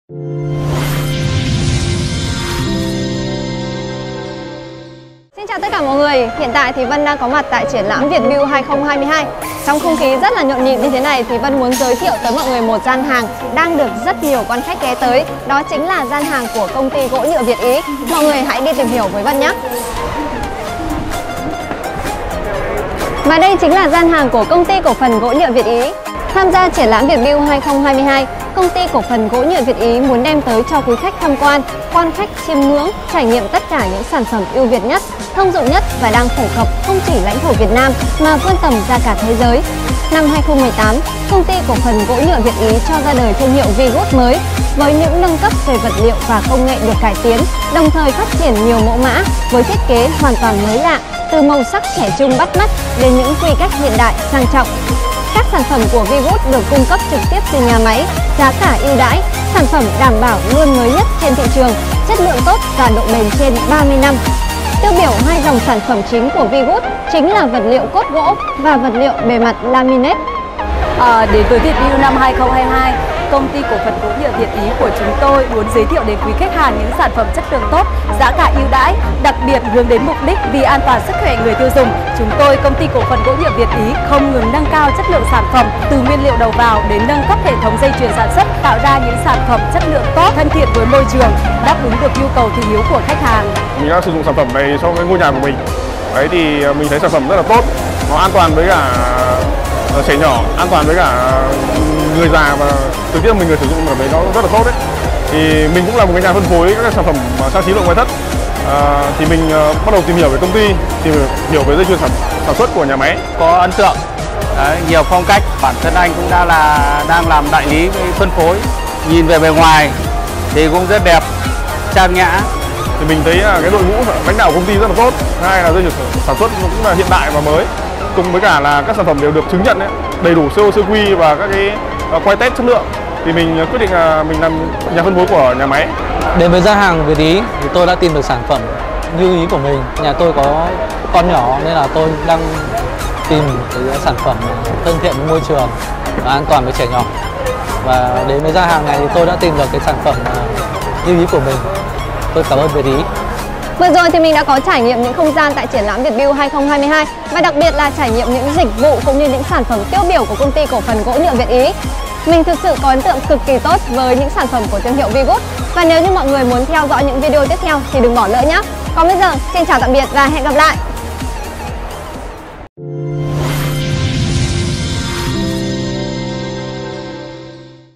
Xin chào tất cả mọi người, hiện tại thì Vân đang có mặt tại triển lãm Vietbuild 2022. Trong không khí rất là nhộn nhịp như thế này thì Vân muốn giới thiệu tới mọi người một gian hàng đang được rất nhiều quan khách ghé tới. Đó chính là gian hàng của công ty gỗ nhựa Việt Ý. Mọi người hãy đi tìm hiểu với Vân nhé. Và đây chính là gian hàng của công ty cổ phần gỗ nhựa Việt Ý. Tham gia triển lãm Vietbuild 2022, công ty cổ phần gỗ nhựa Việt Ý muốn đem tới cho quý khách tham quan khách chiêm ngưỡng, trải nghiệm tất cả những sản phẩm ưu việt nhất, thông dụng nhất và đang phổ cập không chỉ lãnh thổ Việt Nam mà vươn tầm ra cả thế giới. Năm 2018, công ty cổ phần gỗ nhựa Việt Ý cho ra đời thương hiệu VGood mới với những nâng cấp về vật liệu và công nghệ được cải tiến, đồng thời phát triển nhiều mẫu mã với thiết kế hoàn toàn mới lạ, từ màu sắc trẻ trung bắt mắt đến những quy cách hiện đại sang trọng. Các sản phẩm của VGood được cung cấp trực tiếp từ nhà máy, giá cả ưu đãi, sản phẩm đảm bảo luôn mới nhất trên thị trường, chất lượng tốt và độ bền trên 30 năm. Tiêu biểu hai dòng sản phẩm chính của VGood chính là vật liệu cốt gỗ và vật liệu bề mặt laminate. Đến với Vietbuild năm 2022, công ty cổ phần gỗ nhựa Việt Ý của chúng tôi muốn giới thiệu đến quý khách hàng những sản phẩm chất lượng tốt, giá cả ưu đãi, đặc biệt hướng đến mục đích vì an toàn sức khỏe người tiêu dùng. Chúng tôi, công ty cổ phần gỗ nhựa Việt Ý, không ngừng nâng cao chất lượng sản phẩm từ nguyên liệu đầu vào đến nâng cấp hệ thống dây chuyền sản xuất, tạo ra những sản phẩm chất lượng tốt, thân thiện với môi trường, đáp ứng được nhu cầu thị hiếu của khách hàng. Mình đã sử dụng sản phẩm này cho cái ngôi nhà của mình. Đấy thì mình thấy sản phẩm rất là tốt, nó an toàn với cả trẻ nhỏ, an toàn với cả người già và thực tế mình người sử dụng cảm thấy nó rất là tốt đấy. Thì mình cũng là một cái nhà phân phối các sản phẩm trang trí nội ngoại thất. Thì mình bắt đầu tìm hiểu về công ty, tìm hiểu về dây chuyền sản xuất của nhà máy. Có ấn tượng, nhiều phong cách. Bản thân anh cũng đang làm đại lý phân phối. Nhìn về bề ngoài thì cũng rất đẹp, trang nhã. Thì mình thấy cái đội ngũ lãnh đạo của công ty rất là tốt. Hai là dây chuyền sản xuất cũng là hiện đại và mới. Cùng với cả là các sản phẩm đều được chứng nhận đầy đủ COQ và các cái quay test chất lượng. Thì mình quyết định là mình làm nhà phân phối của nhà máy. Đến với gian hàng Việt Ý thì tôi đã tìm được sản phẩm như ý của mình. Nhà tôi có con nhỏ nên là tôi đang tìm cái sản phẩm thân thiện với môi trường và an toàn với trẻ nhỏ. Và đến với gian hàng này thì tôi đã tìm được cái sản phẩm như ý của mình. Tôi cảm ơn Việt Ý. Vừa rồi thì mình đã có trải nghiệm những không gian tại triển lãm Vietbuild 2022 và đặc biệt là trải nghiệm những dịch vụ cũng như những sản phẩm tiêu biểu của công ty cổ phần gỗ nhựa Việt Ý. Mình thực sự có ấn tượng cực kỳ tốt với những sản phẩm của thương hiệu VGood. Và nếu như mọi người muốn theo dõi những video tiếp theo thì đừng bỏ lỡ nhé. Còn bây giờ, xin chào tạm biệt và hẹn gặp lại.